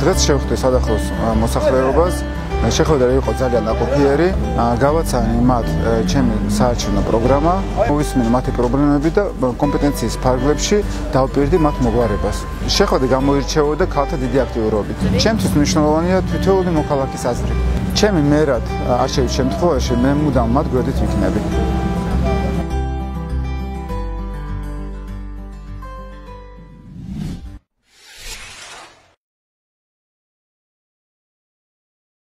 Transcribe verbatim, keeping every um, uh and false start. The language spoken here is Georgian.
დღეს შევხვდი სადახლოს მოსახლეობას. შეხვედრა იყო ძალიან ნაყოფიერი. გავაცანი მათ ჩემი საარჩევნო პროგრამა, მოვისმინე მათი პრობლემები და კომპეტენციის ფარგლებში დავპირდი მათ მოგვარებას. შეხვედრა გამოირჩეოდა ქალთა დიდი აქტიურობით. ჩემთვის მნიშვნელოვანია თითოეული მოქალაქის აზრი. ჩემი მერად არ შეიძლება შემთხვევაში მე მუდამ მათ გვერდით ვიქნები.